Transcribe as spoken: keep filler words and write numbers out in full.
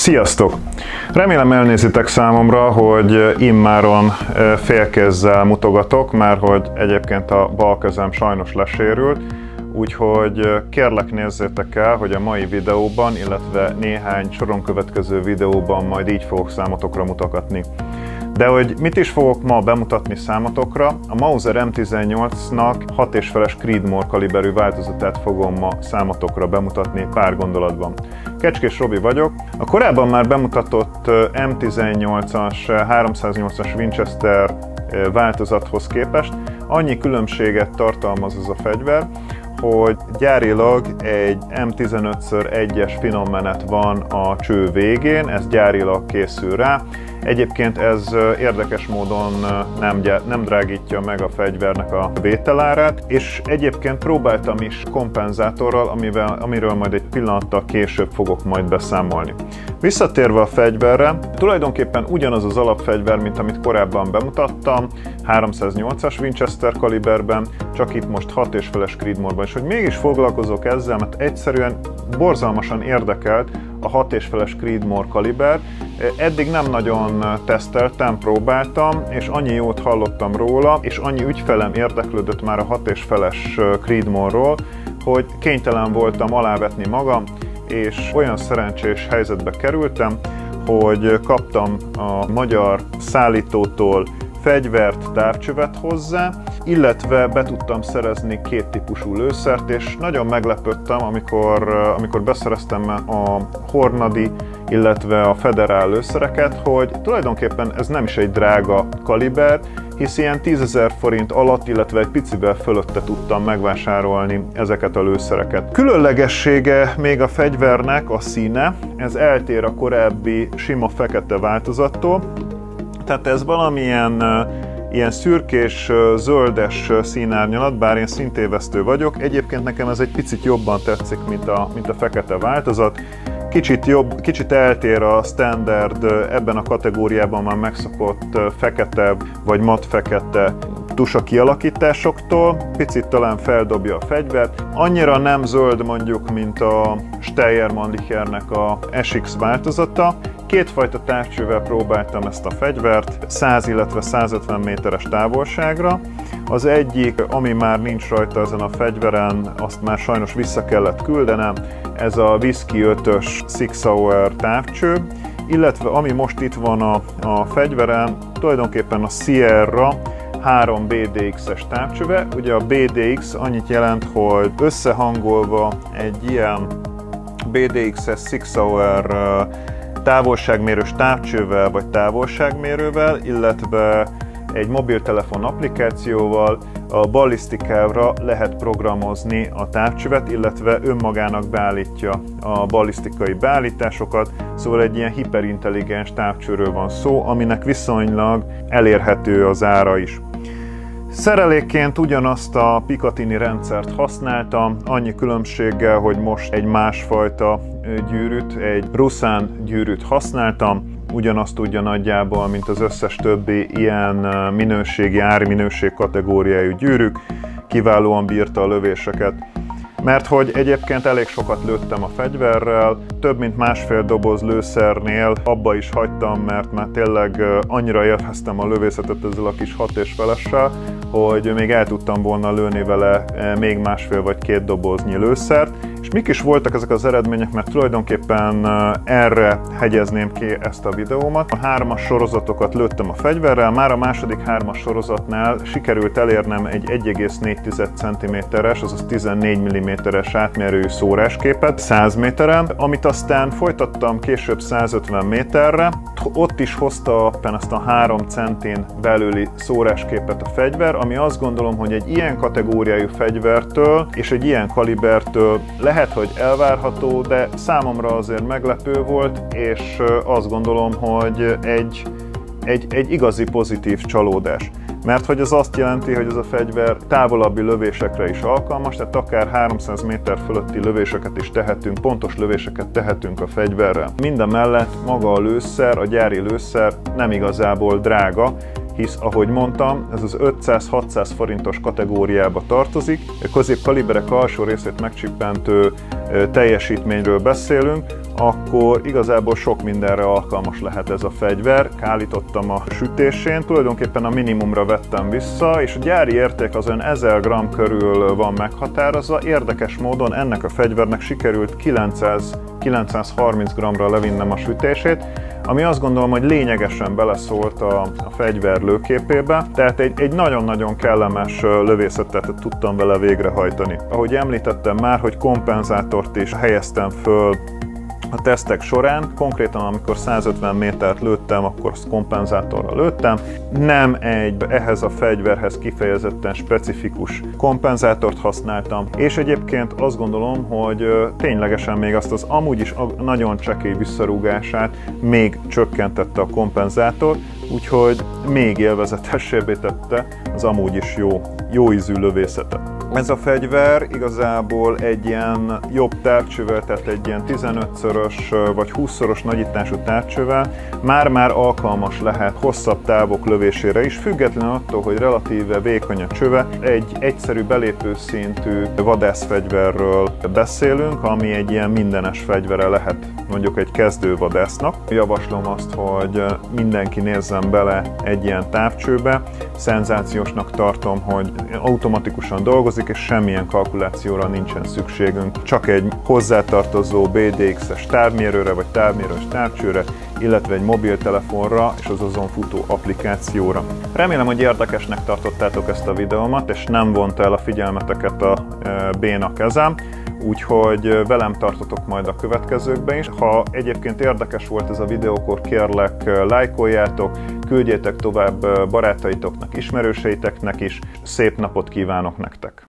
Sziasztok! Remélem elnézitek számomra, hogy immáron félkézzel mutogatok, mert hogy egyébként a bal kezem sajnos lesérült, úgyhogy kérlek nézzétek el, hogy a mai videóban, illetve néhány soron következő videóban majd így fogok számotokra mutogatni. De hogy mit is fogok ma bemutatni számotokra, a Mauser M tizennyolcnak hat és féles Creedmoor kaliberű változatát fogom ma számotokra bemutatni pár gondolatban. Kecskés Robi vagyok. A korábban már bemutatott M tizennyolcas háromszáznyolcas Winchester változathoz képest annyi különbséget tartalmaz ez a fegyver, hogy gyárilag egy M tizenöt szor egyes finom menet van a cső végén, ez gyárilag készül rá. Egyébként ez érdekes módon nem, nem drágítja meg a fegyvernek a vételárát, és egyébként próbáltam is kompenzátorral, amivel, amiről majd egy pillanattal később fogok majd beszámolni. Visszatérve a fegyverre, tulajdonképpen ugyanaz az alapfegyver, mint amit korábban bemutattam, háromszáznyolcas Winchester kaliberben, csak itt most hat és féles Creedmoorban, és hogy mégis foglalkozok ezzel, mert egyszerűen borzalmasan érdekelt a hat és féles Creedmoor kaliber. Eddig nem nagyon teszteltem, próbáltam, és annyi jót hallottam róla, és annyi ügyfelem érdeklődött már a hat és féles Creedmoorról, hogy kénytelen voltam alávetni magam, és olyan szerencsés helyzetbe kerültem, hogy kaptam a magyar szállítótól fegyvert, távcsövet hozzá, illetve be tudtam szerezni két típusú lőszert, és nagyon meglepődtem, amikor, amikor beszereztem a Hornady, illetve a Federal lőszereket, hogy tulajdonképpen ez nem is egy drága kaliber, hisz ilyen tízezer forint alatt, illetve egy picivel fölötte tudtam megvásárolni ezeket a lőszereket. Különlegessége még a fegyvernek a színe, ez eltér a korábbi sima fekete változattól, tehát ez valamilyen ilyen szürkés, zöldes színárnyalat, bár én szintévesztő vagyok. Egyébként nekem ez egy picit jobban tetszik, mint a, mint a fekete változat. Kicsit, jobb, kicsit eltér a standard, ebben a kategóriában már megszokott fekete vagy mat fekete tusa kialakításoktól, picit talán feldobja a fegyvert. Annyira nem zöld mondjuk, mint a Steyr-Mannlichernek a S X változata. Kétfajta távcsővel próbáltam ezt a fegyvert, száz, illetve százötven méteres távolságra. Az egyik, ami már nincs rajta ezen a fegyveren, azt már sajnos vissza kellett küldenem, ez a Whisky ötös Sig Sauer távcső, illetve ami most itt van a, a fegyveren, tulajdonképpen a Sierra három B D X-es távcsöve. Ugye a B D X annyit jelent, hogy összehangolva egy ilyen B D X-es Sig Sauer távolságmérős távcsővel vagy távolságmérővel, illetve egy mobiltelefon applikációval a ballisztikára lehet programozni a távcsövet, illetve önmagának beállítja a ballisztikai beállításokat, szóval egy ilyen hiperintelligens távcsőről van szó, aminek viszonylag elérhető az ára is. Szerelékként ugyanazt a Picatinny rendszert használtam, annyi különbséggel, hogy most egy másfajta gyűrűt, egy Rusan gyűrűt használtam, ugyanazt tudja nagyjából, mint az összes többi ilyen minőségi, árminőség kategóriájú gyűrűk, kiválóan bírta a lövéseket. Mert hogy egyébként elég sokat lőttem a fegyverrel, több mint másfél doboz lőszernél abba is hagytam, mert már tényleg annyira élveztem a lövészetet ezzel a kis hat és felessel, hogy még el tudtam volna lőni vele még másfél vagy két doboznyi lőszert. És mik is voltak ezek az eredmények, mert tulajdonképpen erre hegyezném ki ezt a videómat. A hármas sorozatokat lőttem a fegyverrel, már a második hármas sorozatnál sikerült elérnem egy egy egész négy centiméteres, azaz tizennégy milliméteres átmérőjű szórásképet száz méteren, amit aztán folytattam később százötven méterre. Ott is hozta ezt a három centin belüli szórásképet a fegyver, ami azt gondolom, hogy egy ilyen kategóriájú fegyvertől és egy ilyen kalibertől lehet, hogy elvárható, de számomra azért meglepő volt, és azt gondolom, hogy egy, egy, egy igazi pozitív csalódás. Mert hogy ez azt jelenti, hogy ez a fegyver távolabbi lövésekre is alkalmas, tehát akár háromszáz méter fölötti lövéseket is tehetünk, pontos lövéseket tehetünk a fegyverrel. Mindemellett maga a lőszer, a gyári lőszer nem igazából drága, hisz ahogy mondtam, ez az ötszáz-hatszáz forintos kategóriába tartozik. Középkaliberek alsó részét megcsippentő teljesítményről beszélünk, akkor igazából sok mindenre alkalmas lehet ez a fegyver. Állítottam a sütésén, tulajdonképpen a minimumra vettem vissza, és a gyári érték az olyan ezer gramm körül van meghatározva. Érdekes módon ennek a fegyvernek sikerült kilencszáz-kilencszázharminc grammra levinnem a sütését, ami azt gondolom, hogy lényegesen beleszólt a, a fegyver lőképébe, tehát egy, egy nagyon-nagyon kellemes lövészetet tudtam vele végrehajtani. Ahogy említettem már, hogy kompenzátort is helyeztem föl a tesztek során, konkrétan amikor százötven métert lőttem, akkor azt kompenzátorral lőttem. Nem egy ehhez a fegyverhez kifejezetten specifikus kompenzátort használtam, és egyébként azt gondolom, hogy ténylegesen még azt az amúgy is nagyon csekély visszarúgását még csökkentette a kompenzátor, úgyhogy még élvezetesebbé tette az amúgy is jó, jó ízű lövészetet. Ez a fegyver igazából egy ilyen jobb távcsővel, tehát egy ilyen tizenötszörös vagy húszszoros nagyítású távcsővel már-már alkalmas lehet hosszabb távok lövésére is, függetlenül attól, hogy relatíve vékony a csöve. Egy egyszerű belépő szintű vadászfegyverről beszélünk, ami egy ilyen mindenes fegyvere lehet mondjuk egy kezdő vadásznak. Javaslom azt, hogy mindenki nézzen bele egy ilyen távcsőbe. Szenzációsnak tartom, hogy automatikusan dolgozik, és semmilyen kalkulációra nincsen szükségünk. Csak egy hozzátartozó bé dé iksz-es távmérőre vagy távmérős távcsőre, illetve egy mobiltelefonra és az azon futó applikációra. Remélem, hogy érdekesnek tartottátok ezt a videómat, és nem vonta el a figyelmeteket a béna kezem, úgyhogy velem tartotok majd a következőkben is. Ha egyébként érdekes volt ez a videó, akkor kérlek lájkoljátok, küldjétek tovább barátaitoknak, ismerőseiteknek is. Szép napot kívánok nektek!